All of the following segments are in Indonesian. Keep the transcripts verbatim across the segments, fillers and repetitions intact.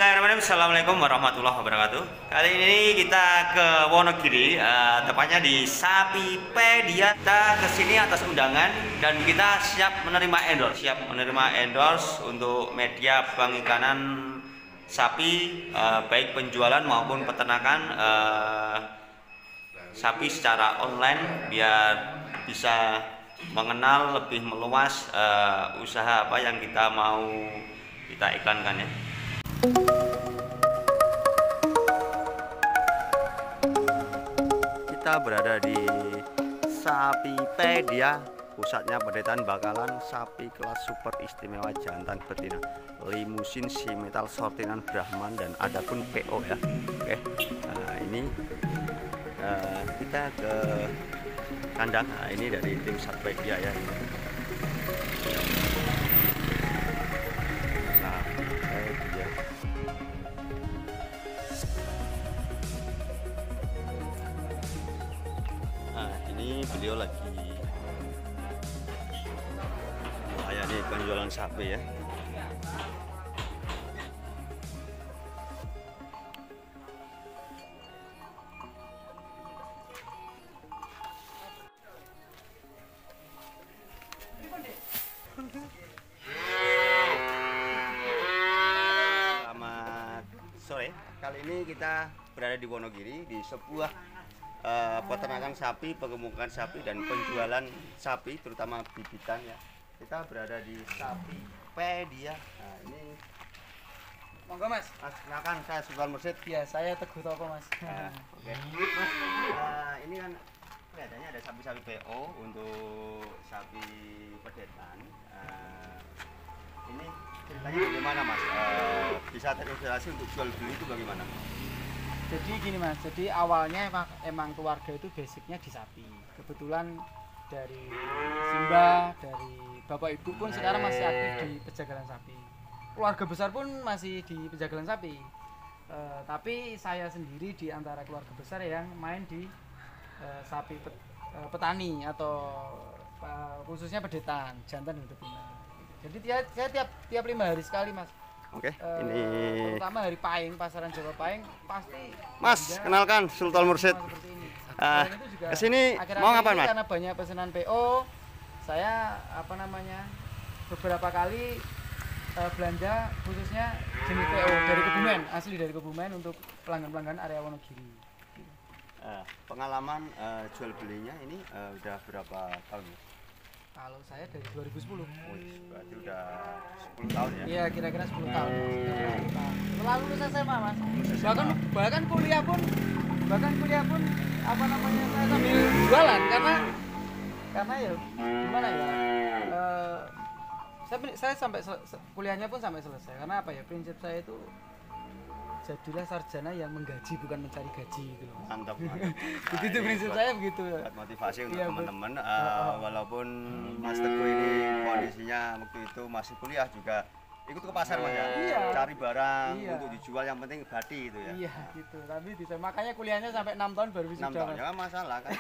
Bismillahirrahmanirrahim. Assalamualaikum warahmatullahi wabarakatuh. Kali ini kita ke Wonogiri, uh, tepatnya di Sapipedia. Kita kesini atas undangan dan kita siap menerima endorse, siap menerima endorse untuk media pengikanan sapi, uh, baik penjualan maupun peternakan uh, sapi secara online, biar bisa mengenal lebih meluas uh, usaha apa yang kita mau kita iklankan ya. Kita berada di Sapipedia, pusatnya pendidikan bakalan sapi kelas super istimewa jantan betina, limusin simetal sortiran Brahman, dan ada pun P O ya. Oke, nah ini uh, kita ke kandang. Nah, ini dari tim Sapipedia ya. Ini beliau lagi melayani penjualan sapi ya. Selamat sore. Kali ini kita berada di Wonogiri, di sebuah Uh, peternakan sapi, pengemukan sapi, dan penjualan sapi, terutama bibitan ya. Kita berada di Sapipedia. Nah ini, monggo mas. Mas, kenalkan, saya Sultan Mursid. Ya, saya Teguh Toko mas. Nah, oke, okay. Mas, uh, ini kan kelihatannya ada sapi-sapi P O untuk sapi pedetan. Uh, ini ceritanya bagaimana mas? Uh, bisa terinspirasi untuk jual beli itu bagaimana? Jadi gini mas, jadi awalnya emang, emang keluarga itu basicnya di sapi. Kebetulan dari Simba, dari bapak ibu pun sekarang masih aktif di penjagalan sapi. Keluarga besar pun masih di penjagalan sapi. E, tapi saya sendiri di antara keluarga besar yang main di e, sapi pet, e, petani atau e, khususnya pedetan, jantan dan betina. Jadi dia, saya tiap tiap lima hari sekali mas. Oke, okay, uh, ini terutama dari Paing, pasaran Jawa Paing pasti. Mas, kenalkan Sultan Mursid. Uh, kesini mau ngapain mas? Karena banyak pesanan P O, saya apa namanya beberapa kali uh, belanja khususnya jenis P O dari Kebumen, asli dari Kebumen untuk pelanggan-pelanggan area Wonogiri. Uh, pengalaman uh, jual belinya ini uh, udah berapa tahun? Kalau saya dari dua ribu sepuluh. Oh, berarti udah sepuluh tahun ya? Iya, kira-kira sepuluh tahun. Setelah lulus S M A, Mas. Bahkan bahkan kuliah pun bahkan kuliah pun apa namanya saya sambil jualan karena karena ya gimana ya? Uh, saya saya sampai kuliahnya pun sampai selesai. Karena apa ya? Prinsip saya itu jadilah sarjana yang menggaji bukan mencari gaji gitu loh. Mantap, mantap. Begitu prinsip saya begitu. Buat motivasi untuk iya, teman-teman uh, uh, walaupun Mas Teguh ini kondisinya waktu itu masih kuliah juga ikut ke pasar mas ya. Iya. Cari barang iya. untuk dijual, yang penting badi itu ya. Iya, gitu. Tapi bisa makanya kuliahnya sampai enam tahun baru bisa. enam tahun ya masalah kan.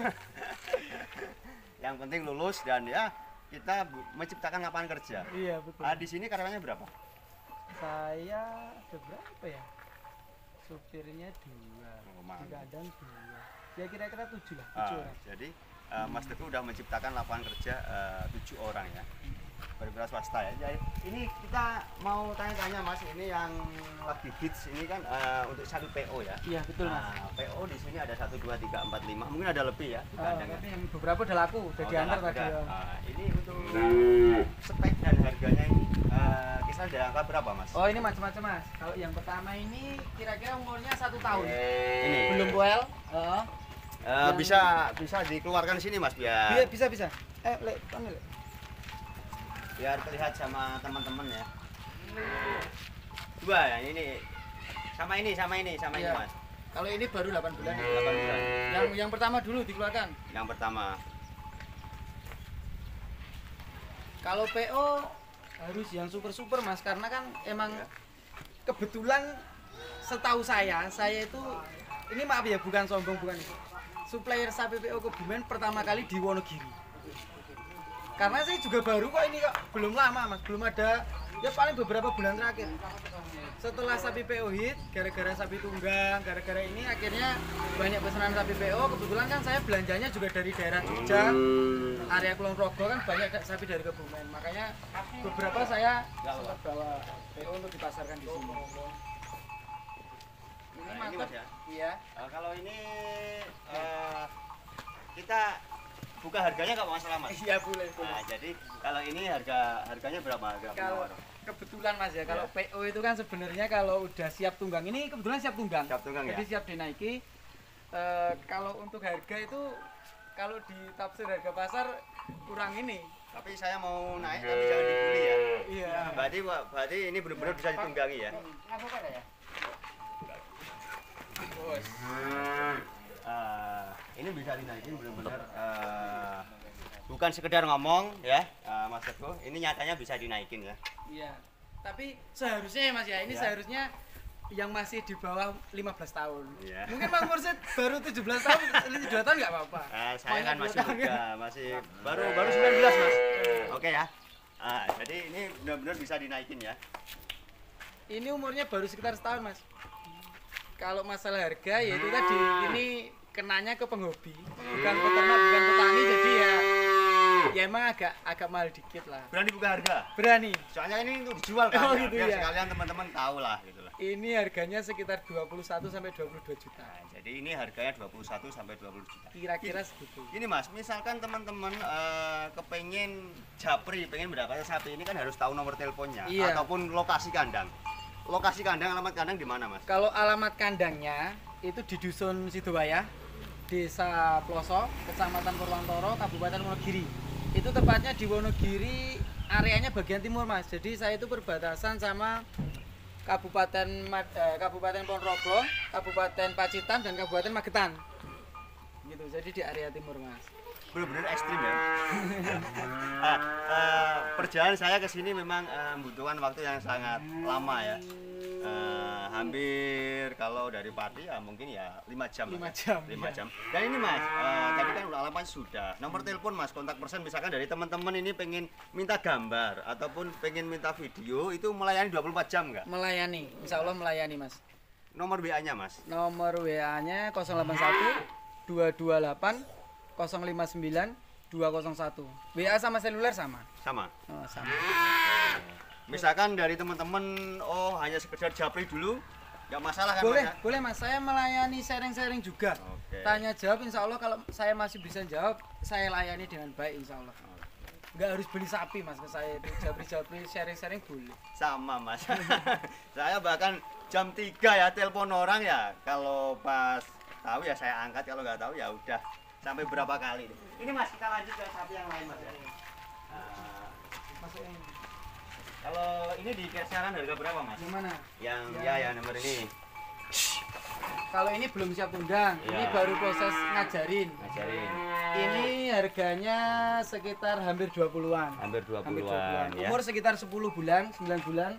Yang penting lulus dan ya kita menciptakan lapangan kerja. Iya, betul. Ah, di sini karyawannya berapa? Saya ada berapa ya? Supirnya dua, oh, di kandang dua. Ya kira-kira tujuh lah, ah, tujuh orang. Jadi uh, Mas Teguh udah menciptakan lapangan kerja uh, tujuh orang ya. Berbeda swasta ya. Jadi ini kita mau tanya-tanya mas, ini yang lagi hits ini kan uh, untuk satu P O ya? Iya betul mas. Nah, P O di sini ada satu dua tiga empat lima, mungkin ada lebih ya di Uh, kandang ya? tapi yang beberapa udah laku, udah Oh, diantar udah tadi. Ya. Nah, ini untuk spek dan harganya ini uh, kisah dari angka berapa mas? Oh ini macam-macam mas. Kalau yang pertama ini kira-kira umurnya satu tahun. Ini belum poel. Uh, uh, yang... bisa bisa dikeluarkan sini mas biar. Bisa bisa. bisa. Eh le, panggil. Biar terlihat sama teman-teman ya. Dua ya, ini sama ini sama ini sama iya. ini mas. Kalau ini baru delapan bulan. delapan bulan. Yang yang pertama dulu dikeluarkan. Yang pertama. Kalau P O harus yang super-super mas, karena kan emang ya. Kebetulan setahu saya, saya itu ini maaf ya bukan sombong bukan itu. Supplier sapi P O Kebumen pertama kali di Wonogiri. Karena saya juga baru kok ini kok, belum lama mas, belum ada Ya paling beberapa bulan terakhir. Setelah sapi P O hit, gara-gara sapi tunggang, gara-gara ini akhirnya banyak pesanan sapi P O. Kebetulan kan saya belanjanya juga dari daerah Jogja, area Kulon Progo kan banyak sapi dari Kebumen. Makanya beberapa saya sempat bawa P O untuk dipasarkan di sini. Ini Nah, ini mantap. Mas ya. Iya. Uh, kalau ini uh, kita buka harganya nggak masalah Mas. Iya boleh. boleh. Nah, jadi kalau ini harga harganya berapa? Harga Kalau penawar? kebetulan Mas ya, kalau Ya. P O itu kan sebenarnya kalau udah siap tunggang, ini kebetulan siap tunggang. Siap tunggang, Jadi ya? siap dinaiki. Eh, kalau untuk harga itu kalau di tafsir harga pasar kurang ini. Tapi saya mau naik tapi jangan dibeli ya. Iya. Berarti berarti ini benar-benar bisa ditunggangi ya. Apa ada ya? Bos. Uh, ini bisa dinaikin benar-benar uh, bukan sekedar ngomong ya, uh, Mas Teguh. Ini nyatanya bisa dinaikin ya. Iya. Tapi seharusnya ya Mas ya, ini Ya. seharusnya yang masih di bawah lima belas tahun. Iya. Mungkin Mas Mursid baru tujuh belas tahun, dua tahun nggak apa-apa. Uh, saya Maunya kan dua masih tahun. muda, masih baru baru sembilan belas Mas. Oke ya. Uh, jadi ini benar-benar bisa dinaikin ya. Ini umurnya baru sekitar setahun Mas. Kalau masalah harga ya itu tadi, ini kenanya ke penghobi, bukan peternak, bukan petani, jadi ya ya emang agak agak mahal dikit lah. Berani buka harga? Berani. Soalnya ini untuk dijual kan, Oh, ya, gitu biar ya. sekalian teman-teman tahu lah gitu lah. Ini harganya sekitar dua puluh satu sampai dua puluh dua juta. Nah, jadi ini harganya dua puluh satu sampai dua puluh juta. Kira-kira segitu. Ini Mas, misalkan teman-teman eh, kepengen japri, pengen mendapatkan sapi ini kan harus tahu nomor teleponnya Iya. ataupun lokasi kandang. Lokasi kandang, alamat kandang di mana Mas? Kalau alamat kandangnya itu di Dusun Sidowaya, Desa Ploso, Kecamatan Purwantoro, Kabupaten Wonogiri. Itu tepatnya di Wonogiri, areanya bagian timur Mas. Jadi saya itu perbatasan sama Kabupaten Mad- eh, Kabupaten Ponorogo, Kabupaten Pacitan dan Kabupaten Magetan. Gitu. Jadi di area timur Mas. Benar-benar ekstrim ya. Ah, eh, perjalanan saya ke sini memang eh, membutuhkan waktu yang sangat lama ya. Eh, hampir kalau dari Pati ya mungkin ya lima jam. Lima Mas. jam, lima ya. jam. Dan ini Mas, eh, tadi kan udah alamat sudah. Nomor telepon Mas, kontak person misalkan dari teman-teman ini pengen minta gambar ataupun pengen minta video itu melayani dua puluh empat jam nggak? Melayani, Insya Allah melayani Mas. Nomor W A-nya Mas. Nomor W A-nya nol delapan satu dua dua delapan nol lima sembilan dua nol satu. W A sama seluler sama. Sama. Oh, sama. Misalkan dari teman-teman oh hanya sekedar japri dulu, nggak masalah kan Boleh, Mas? Ya? boleh Mas. Saya melayani sharing-sharing juga. Oke. Tanya jawab Insya Allah kalau saya masih bisa jawab, saya layani dengan baik Insya Allah. Nggak harus beli sapi Mas ke saya itu. Japri-japri sharing-sharing boleh. Sama Mas. Saya bahkan jam tiga ya telepon orang ya. Kalau pas tahu ya saya angkat, kalau nggak tahu ya udah sampai berapa kali nih. Ini Mas, kita lanjut ke sapi yang lain Mas ya. Nah, Masukin. kalau ini di kisaran harga berapa Mas? Yang mana? Yang Ya. ya ya nomor ini. Kalau ini belum siap tunggang, ini Ya. baru proses ngajarin. Ngajarin. Ini harganya sekitar hampir dua puluhan. Hampir dua Hampir puluhan ya. Umur sekitar sepuluh bulan, sembilan bulan.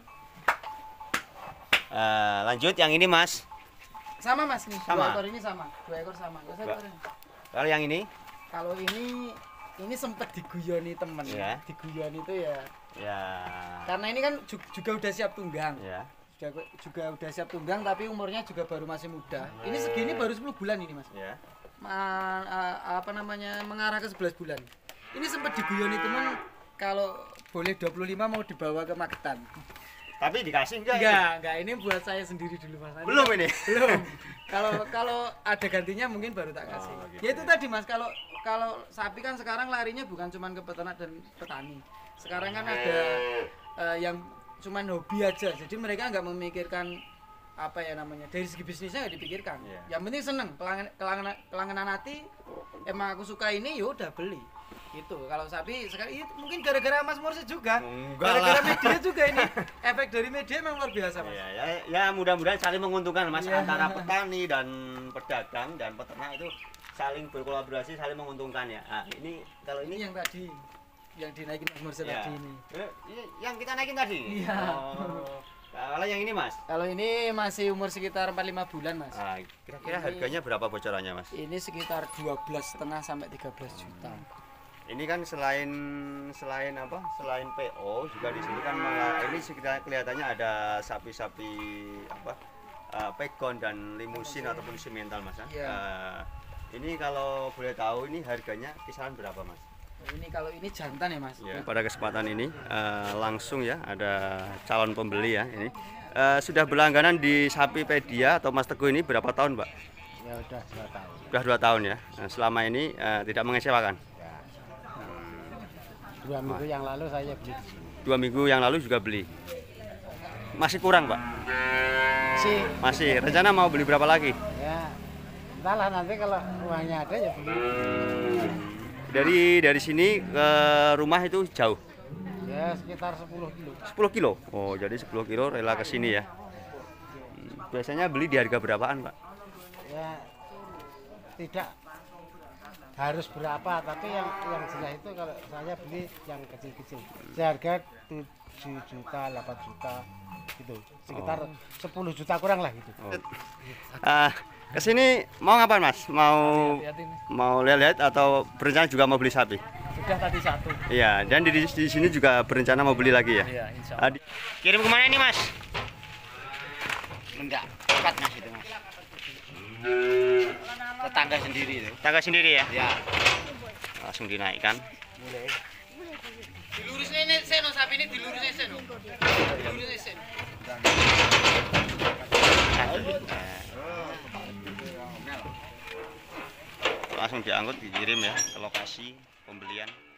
Eh, lanjut yang ini Mas. Sama Mas nih, Sama. dua ekor ini sama. Dua ekor sama. Nggak usah Dua. goreng. Kalau yang ini? Kalau ini ini sempat diguyoni temen. Ya. Diguyoni itu ya. Ya. Karena ini kan ju- juga udah siap tunggang. Ya. Juga juga udah siap tunggang tapi umurnya juga baru masih muda. Ini segini baru sepuluh bulan ini, Mas. Ya. Ma- a- apa namanya? Mengarah ke sebelas bulan. Ini sempat diguyoni temen kalau boleh dua puluh lima mau dibawa ke Magetan. Tapi dikasih enggak? Enggak, enggak. Ini buat saya sendiri dulu, Mas. Nanti Belum ini. belum. Kalau kalau ada gantinya mungkin baru tak kasih. Oh, gitu Ya itu ya. tadi Mas, kalau kalau sapi kan sekarang larinya bukan cuma ke peternak dan petani. Sekarang kan ada eh, yang cuman hobi aja. Jadi mereka nggak memikirkan apa ya namanya, dari segi bisnisnya nggak dipikirkan. Iya. Yang penting seneng, kelangan, kelangan, kelangenan hati. Emang aku suka ini, ya udah beli. Gitu. Kalau sapi sekarang itu mungkin gara-gara Mas Mursid juga. Enggak Gara-gara lah. media juga ini. Efek dari media memang luar biasa, Mas. Ya, ya, ya mudah-mudahan saling menguntungkan Mas, Iya. antara petani dan pedagang dan peternak itu saling berkolaborasi, saling menguntungkan ya. Nah, ini kalau Ini ini yang tadi yang dinaikin Mas Mursid ya. tadi ini. Eh, ini yang kita naikin tadi. Iya. Oh. Kalau yang ini Mas, Kalau ini masih umur sekitar empat puluh lima bulan, Mas. ah, kira-kira Ini- harganya berapa bocorannya Mas? Ini sekitar dua belas setengah sampai tiga belas juta. Ini kan selain selain apa? Selain P O juga di sini kan malah ini sekitar kelihatannya ada sapi-sapi apa? Uh, pegon dan limusin ataupun simental Mas. Iya. Uh, ini kalau boleh tahu ini harganya kisaran berapa Mas? Ini kalau ini jantan ya Mas. Ya, pada kesempatan ini uh, langsung ya ada calon pembeli ya ini. Uh, sudah berlangganan di Sapipedia atau Mas Teguh ini berapa tahun Pak? Ya udah dua tahun. Sudah dua tahun ya. Nah, selama ini uh, tidak mengecewakan. Ya. Dua minggu yang lalu saya beli di sini. Dua minggu yang lalu juga beli. Masih kurang Pak? Masih. Masih. Rencana mau beli berapa lagi? Ya. Entahlah nanti kalau uangnya ada ya beli. Dari dari sini ke rumah itu jauh? Ya sekitar sepuluh kilo. sepuluh kilo. Oh, jadi sepuluh kilo rela ke sini ya. Biasanya beli di harga berapaan, Pak? Ya tidak harus berapa, tapi yang yang jelas itu kalau saya beli yang kecil-kecil. Seharga tujuh juta, delapan juta gitu. Sekitar Oh. sepuluh juta kurang lah gitu. Oh. Uh, kesini mau ngapain Mas? Mau Lihat ini. mau lihat-lihat atau berencana juga mau beli sapi? Sudah tadi satu. Iya, dan di, di sini juga berencana mau beli lagi ya? Iya, insya Uh, di- Kirim kemana ini Mas? Enggak, cepat Mas itu Mas. Tetangga sendiri itu. Tangga sendiri ya? Ya. Langsung dinaikkan. Mulai. Dilurusnya ini seno sapi ini dilurusnya seno. Dilurusnya seno. Langsung diangkut dikirim ya ke lokasi pembelian.